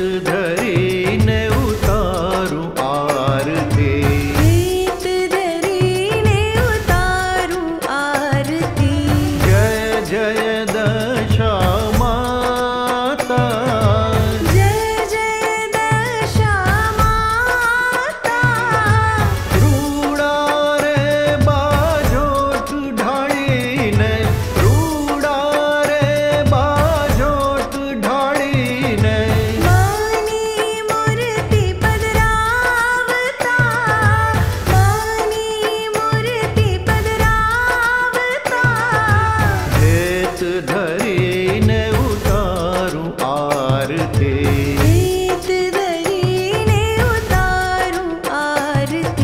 धरी ने उतारू आरती। हेत धरी ने उतारू आरती। जय जय दशा माता। जय जय दशा माता। रूड़ा रे बाजोट ढाड़ी ने, रूड़ा रे बाजोट ढाड़ी ने। मानी मूर्ति पधरावता। मानी मूर्ति पधरावता। हेत धरी ने उतारू आरती। हेत धरी ने उतारू आरती।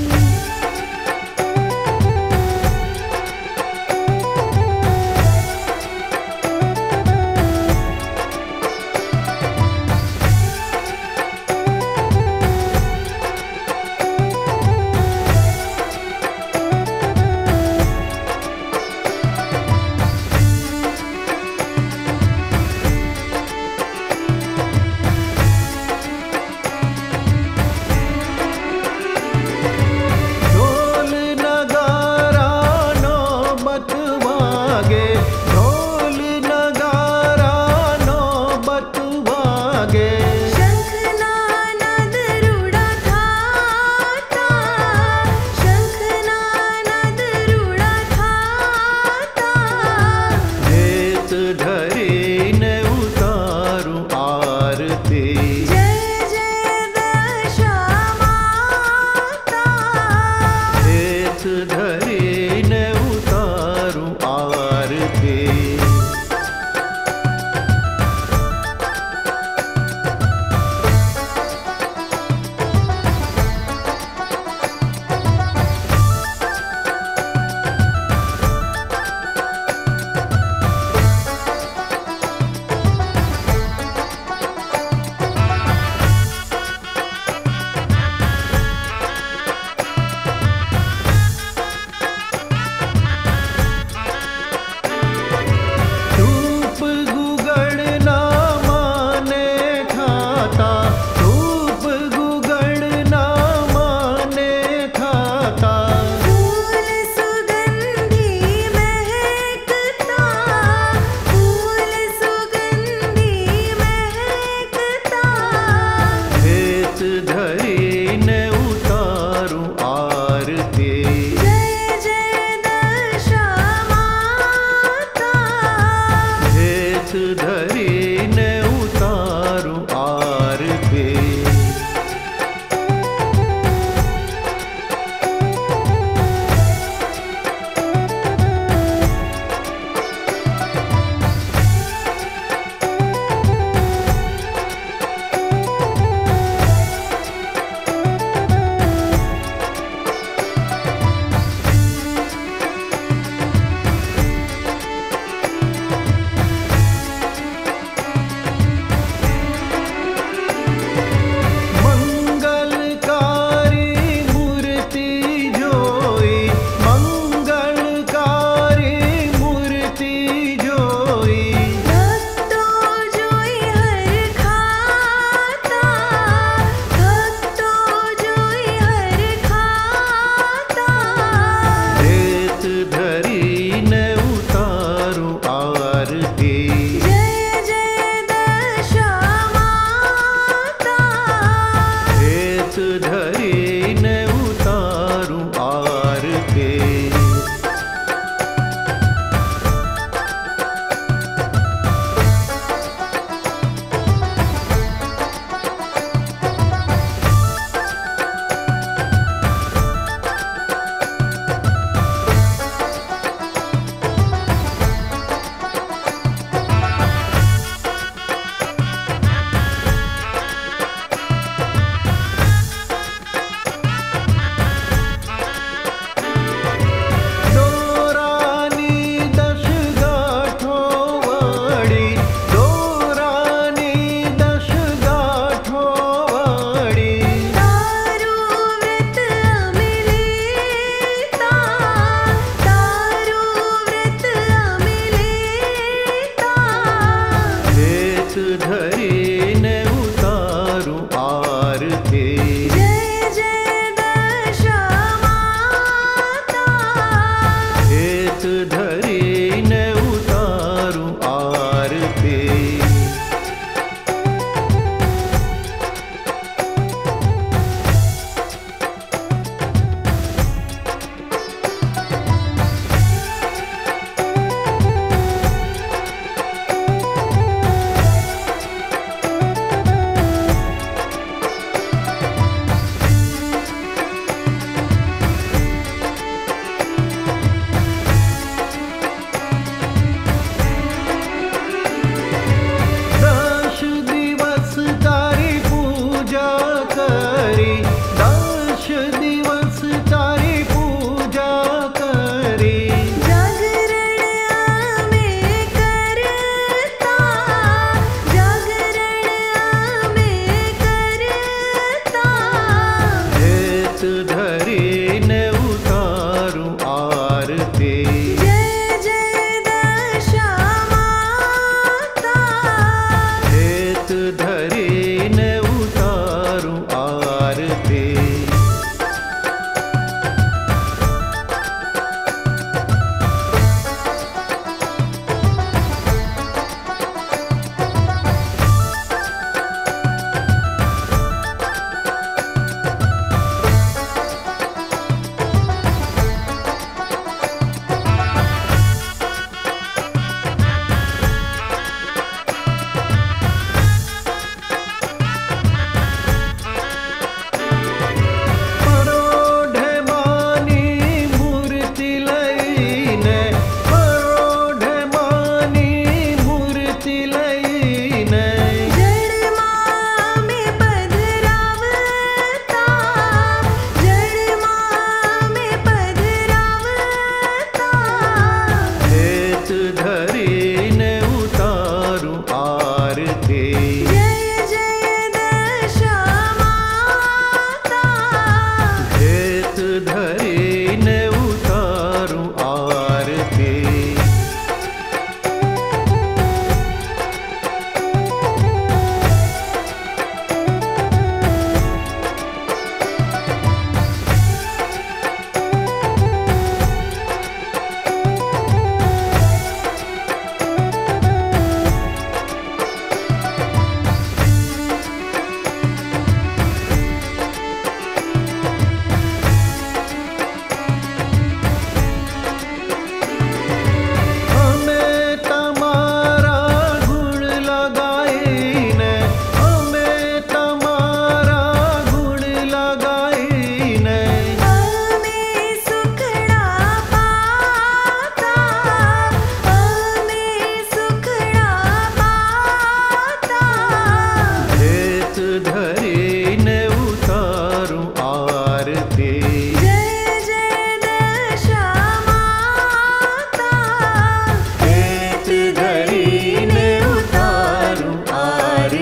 ढोल नगारा नौबत वागे, ढोल नगारा नौबत वागे। शंखनाद रूढ़ा थाता। शंखनाद रूढ़ा थाता। हेत धरी ने उतारू आरती। जय जय दशा माता। हेत धरी ने उतारू आरती। धूप गुगड़ ना माने खाता, धूप गुगड़ ना माने खाता। फूल सुगंधी महकता। फूल सुगंधी महकता। हेत धरी ने उतारू आरती। जय जय दशा माता। हेत धरी ने उतारू आरती। मंगलकारी मूर्ति जोई, मंगलकारी मूर्ति जोई। भक्तों जोई हर खाता। भक्तों जोई हर खाता। हेत धरी ने उतारू आरती। जय जय दशा माता। हेत धरी ने उतारू आरती।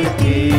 के